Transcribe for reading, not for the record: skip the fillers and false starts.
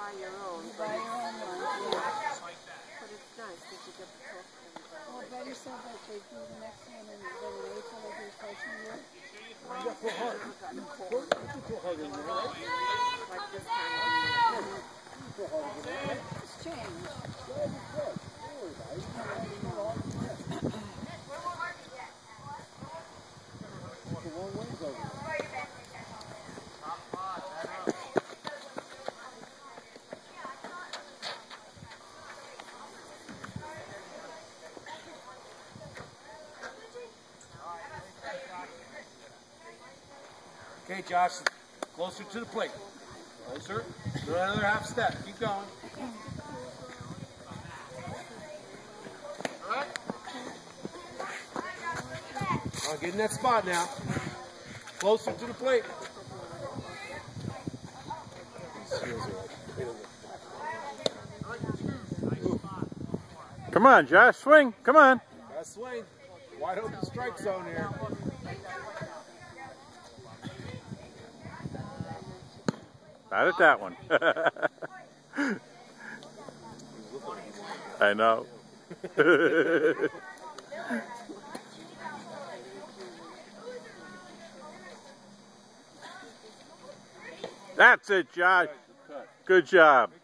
buy your own. You buy your own one, yeah. But it's nice that you get to talk to them. Well, Betty said that they do the next one and then in April they do twice a year. I've never gotten a call. Like this kind of It's changed. Okay, Josh, closer to the plate. Closer. Do another half step. Keep going. All right. All right, get in that spot now. Closer to the plate. Come on, Josh, swing. Come on. Gotta swing. Wide open strike zone here. Not at that one. I know. That's it, Josh. Good job.